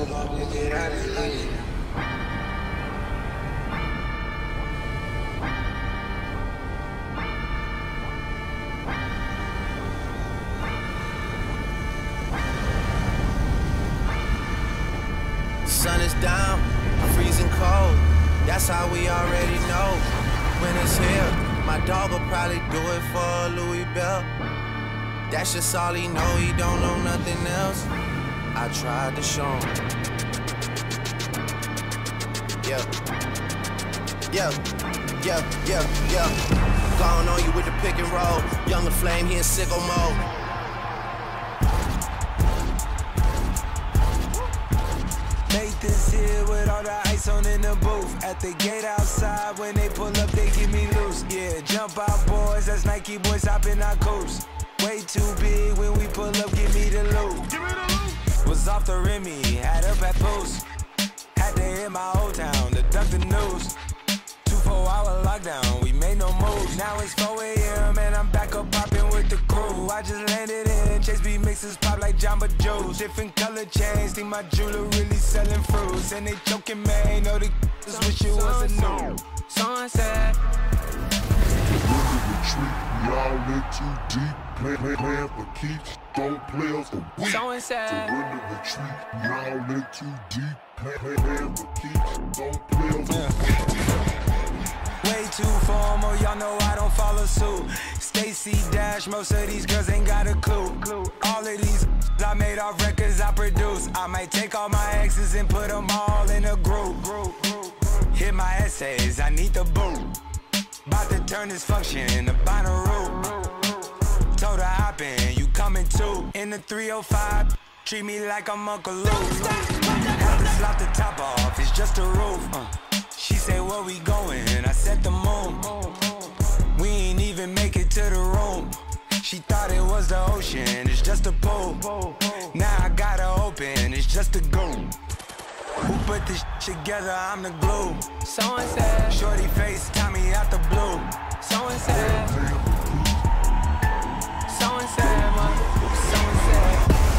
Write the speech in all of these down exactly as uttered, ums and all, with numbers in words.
gon' pick it out and leave it. Sun is down, freezing cold. That's how we already know when it's here. My dog will probably do it for a Louis belt. That's just all he know, he don't know nothing else. I tried to show him. Yeah, yeah, yeah, yeah, yeah. Gone on you with the pick and roll. Younger flame, he in sicko mode. Make this here with all the ice on in the booth. At the gate outside, when they pull up, they give me loose. Yeah, jump out, boys. That's Nike boys hopping our coast. Way too big when we pull up, give me the loot. Give me the loot. Was off the Remy, had up at post. Had to hit my old town to duck the news. Two four hour lockdown, we made no moves. Now it's four A M and I'm back up popping with the crew. I just landed in, Chase B mixes pop like Jamba Joe's. Different color chains, think my jeweler really selling fruits. And they joking, man, know the just wish it was a new. Sunset. We all in too deep, play, play, playing for keeps, don't players for weak. Surrender retreat, we all in too deep, play, play, playing for keeps, don't players for weak. Way too formal, y'all know I don't follow suit. Stacy Dash, most of these girls ain't got a clue. All of these I made off records I produce. I might take all my exes and put them all in a group. Hit my essays, I need the boot. About to turn this function into Bonnaroo. Told her hop in, you coming too. In the three oh five, treat me like I'm Uncle Luke. Had to slap the top off, it's just a roof. Uh, she say, where we going? I said the moon. We ain't even make it to the room. She thought it was the ocean, it's just a pool. Now I gotta open, it's just a goon. Who put this shit together? I'm the glue. So and said. Shorty face, Tommy out the blue. So and said. So and said, man. So and said.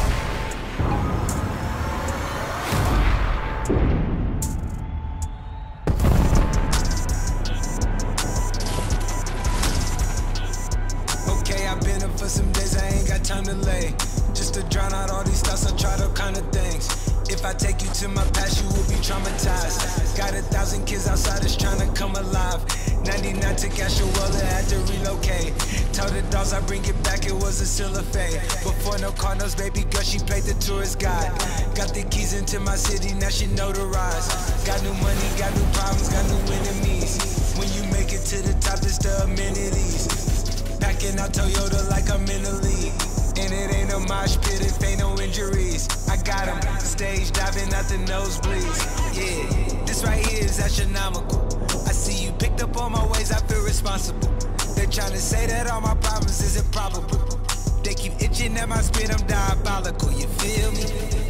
Okay, I've been up for some days, I ain't got time to lay. Just to drown out all these thoughts, I tried all kind of things. If I take you to my past, you will be traumatized. Got a thousand kids outside that's trying to come alive. ninety-nine took Ashewella, had to relocate. Told the dogs I bring it back, it was a still a fade. Before no Cardinals, baby girl, she played the tourist guide. Got the keys into my city, now she notarized. Got new money, got new problems, got new enemies. When you make it to the top, it's the amenities. Packing out Toyota like I'm in the league. And it ain't a mosh pit if ain't no injuries. I got him stage diving out the nosebleeds. Yeah, this right here is astronomical. I see you picked up on my ways, I feel responsible. They're trying to say that all my problems is improbable. They keep itching at my spit, I'm diabolical, you feel me?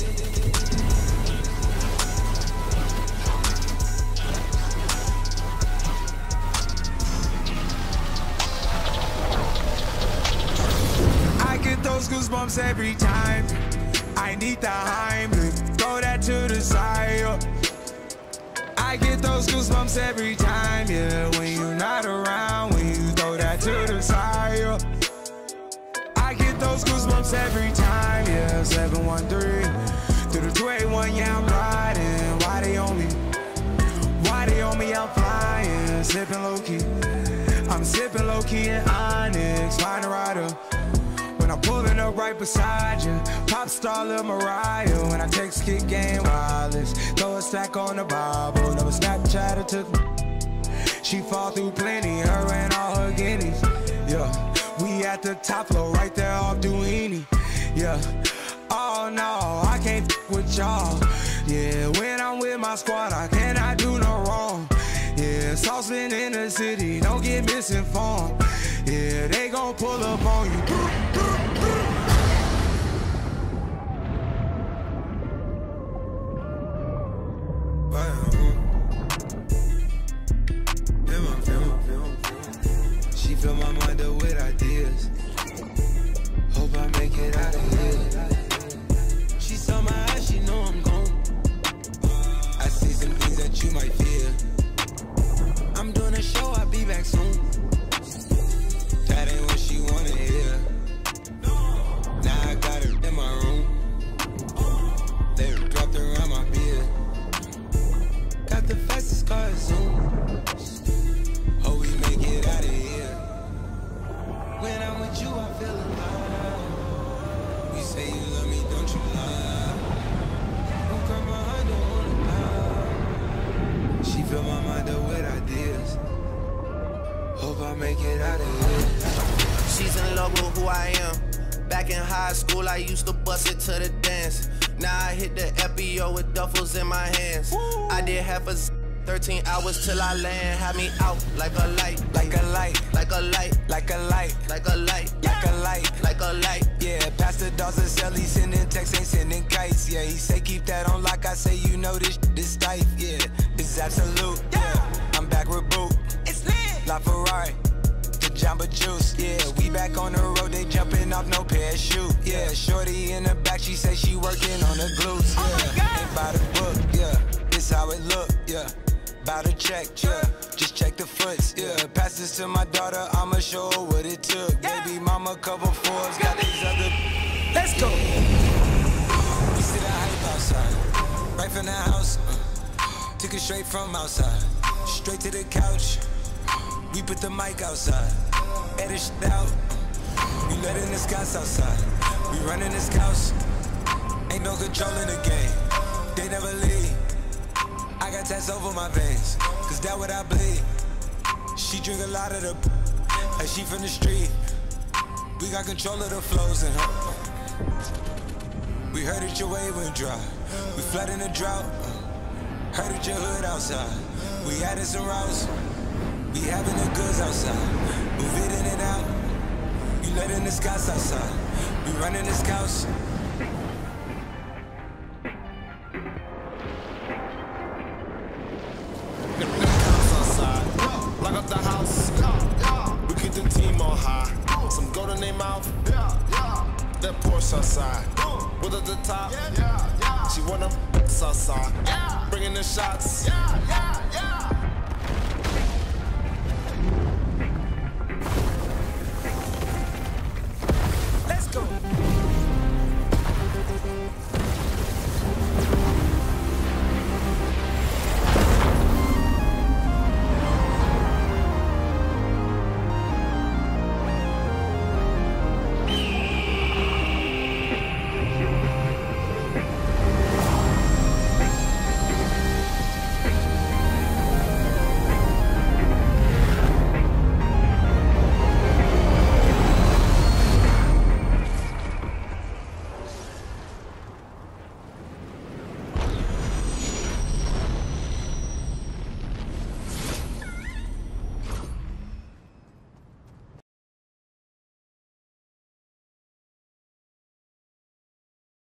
Those goosebumps every time. I need the Heimlich, throw that to the side. I get those goosebumps every time, yeah. When you're not around, when you throw that to the side. I get those goosebumps every time, yeah. seven one three through the two eighty-one, yeah, I'm riding. Why they on me? Why they on me? I'm flying, sipping low key. I'm sipping low key in Onyx, find a rider. When I'm pulling up right beside you, pop star Lil Mariah. When I text kick game wireless, throw a stack on the Bible. Never Snapchat or took me. She fall through plenty, her and all her guineas. Yeah, we at the top floor, right there off Duini. Yeah, oh no, I can't f with y'all. Yeah, when I'm with my squad, I cannot do no wrong. Yeah, saucepan in the city, don't get misinformed. Yeah, they gon' pull up on you. She fill my mind up with ideas. Hope I make it out of here. She saw my eyes, she know I'm gone. car zoom. Hope we make it out of here. When I'm with you, I feel alive. You say you love me, don't you lie? Don't cry my heart, don't wanna lie. She fill my mind up with ideas. Hope I make it out of here. She's in love with who I am. Back in high school, I used to bust it to the dance. Now I hit the F B O with duffels in my hands. Woo. I did half a z thirteen hours till I land. Had me out like a light, like a light, like a light, like a light, like a light, like a light, like a light. Yeah, Pastor Dawson sell, he sending texts, ain't sending kites. Yeah, he say keep that on lock. I say you know this this tight. Yeah, it's absolute. Yeah, I'm back with boot. It's lit. La Ferrari. Jamba Juice, yeah, we back on the road, they jumping off no parachute, yeah, shorty in the back, she say she working on the glutes, yeah, oh ain't by the book, yeah, this how it look, yeah, bout to check, yeah, just check the foots, yeah, pass this to my daughter, I'ma show her what it took, yeah. Baby mama cover Forbes, got these other, let's go, we see the hype outside, right from the house, uh, took it straight from outside, straight to the couch. We put the mic outside, edit shit out. We letting the scouts outside. We running the scouts. Ain't no control in the game. They never leave. I got tats over my veins, cause that what I bleed. She drink a lot of the, like she from the street. We got control of the flows in her. We heard that your wave went dry. We flood in the drought. Heard that your hood outside. We added some routes. We having the goods outside, move it in and out. You letting the scouts outside, we running the scouts. The cops outside, lock up the house. We keep the team on high. Some gold in their mouth. That Porsche outside, with at the top. She wanna outside, bringing the shots.